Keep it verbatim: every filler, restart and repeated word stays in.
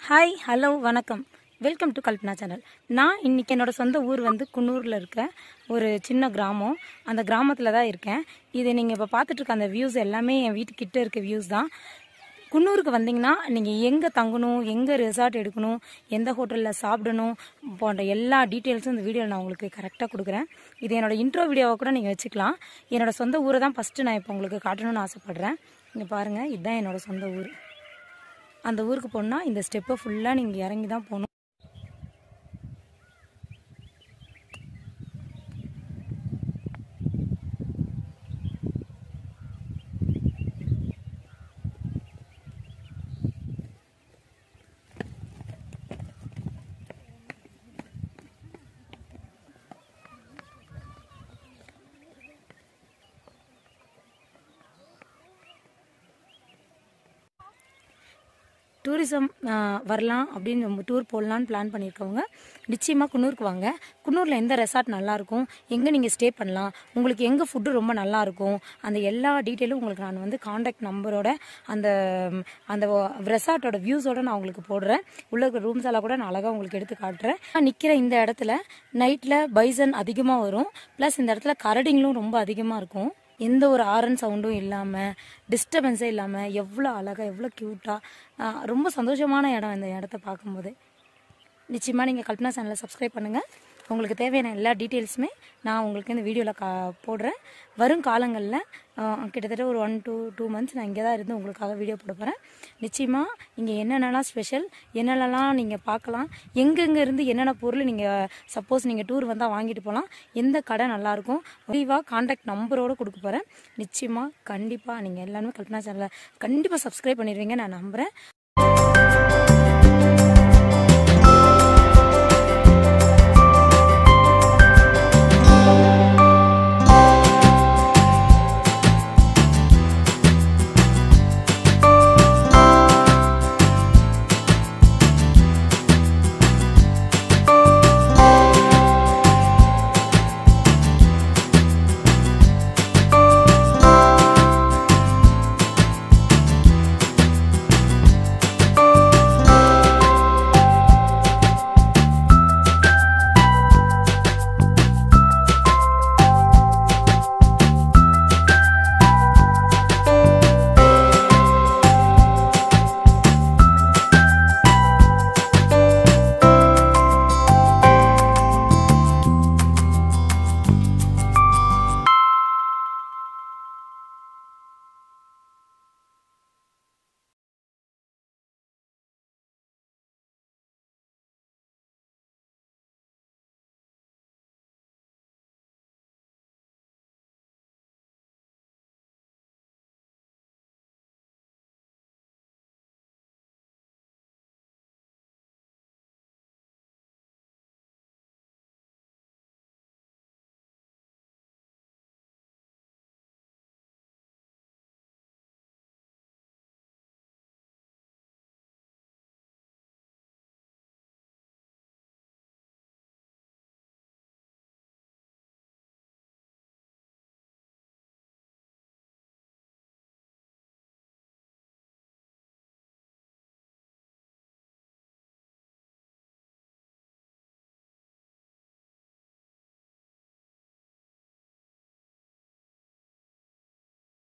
Hi hello வணக்கம் welcome to Kalpana channel. நான் இன்றைக்கி என்னோடய சொந்த ஊர் வந்து குன்னூரில் இருக்க ஒரு சின்ன கிராமம். அந்த கிராமத்தில் தான் இருக்கேன். இது நீங்கள் இப்போ பார்த்துட்ருக்க அந்த வியூஸ் எல்லாமே என் வீட்டுக்கிட்ட இருக்க வியூஸ் தான். குன்னூருக்கு வந்தீங்கன்னா நீங்கள் எங்கே தங்கணும், எங்கே ரெசார்ட் எடுக்கணும், எந்த ஹோட்டலில் சாப்பிடணும் போன்ற எல்லா டீட்டெயில்ஸும் இந்த வீடியோவில் நான் உங்களுக்கு கரெக்டாக கொடுக்குறேன். இது என்னோடய இன்ட்ரோ வீடியோவை கூட நீங்கள் வச்சுக்கலாம். என்னோடய சொந்த ஊரை தான் ஃபஸ்ட்டு நான் இப்போ உங்களுக்கு காட்டணும்னு ஆசைப்பட்றேன். இங்கே பாருங்கள், இதுதான் என்னோடய சொந்த ஊர். அந்த ஊருக்கு போனால் இந்த ஸ்டெப்பை ஃபுல்லாக நீங்கள் இறங்கி தான் போகணும். டூரிசம் வரலாம் அப்படின்னு நம்ம டூர் போடலான்னு பிளான் பண்ணியிருக்கவங்க நிச்சயமாக குன்னூருக்கு வாங்க. குன்னூரில் எந்த ரெசார்ட் நல்லாயிருக்கும், எங்கே நீங்கள் ஸ்டே பண்ணலாம், உங்களுக்கு எங்கே ஃபுட்டு ரொம்ப நல்லாயிருக்கும், அந்த எல்லா டீட்டெயிலும் உங்களுக்கு நான் வந்து காண்டாக்ட் நம்பரோட அந்த அந்த ரெசார்ட்டோட வியூஸோடு நான் உங்களுக்கு போடுறேன். உள்ள இருக்க ரூம்ஸ் எல்லாம் கூட நான் அழகாக உங்களுக்கு எடுத்து காட்டுறேன். நான் நிற்கிற இந்த இடத்துல நைட்டில் பைசன் அதிகமாக வரும். ப்ளஸ் இந்த இடத்துல கரடிங்களும் ரொம்ப அதிகமாக இருக்கும். எந்த ஒரு ஆரன் சவுண்டும் இல்லாமல், டிஸ்டர்பன்ஸே இல்லாமல், எவ்வளோ அழகாக எவ்வளோ க்யூட்டாக ரொம்ப சந்தோஷமான இடம். இந்த இடத்த பார்க்கும்போது நிச்சயமாக நீங்கள் கல்பனா சேனலை சப்ஸ்கிரைப் பண்ணுங்கள். உங்களுக்கு தேவையான எல்லா டீட்டெயில்ஸுமே நான் உங்களுக்கு இந்த வீடியோவில் கா போடுறேன். வரும் காலங்களில் கிட்டத்தட்ட ஒரு ஒன் டூ டூ மந்த்ஸ் நான் இங்கே தான் இருந்து உங்களுக்காக வீடியோ போட போகிறேன். நிச்சயமாக இங்கே என்னென்னலாம் ஸ்பெஷல், என்னென்னலாம் நீங்கள் பார்க்கலாம், எங்கெங்கே இருந்து என்னென்ன பொருள் நீங்கள் சப்போஸ் நீங்கள் டூர் வந்தால் வாங்கிட்டு போகலாம், எந்த கடை நல்லாயிருக்கும் விரிவாக காண்டாக்ட் நம்பரோடு கொடுக்க போகிறேன். நிச்சயமாக கண்டிப்பாக நீங்கள் எல்லாருமே கல்பனா சேனலை கண்டிப்பாக சப்ஸ்கிரைப் பண்ணிடுவீங்க நான் நம்புகிறேன்.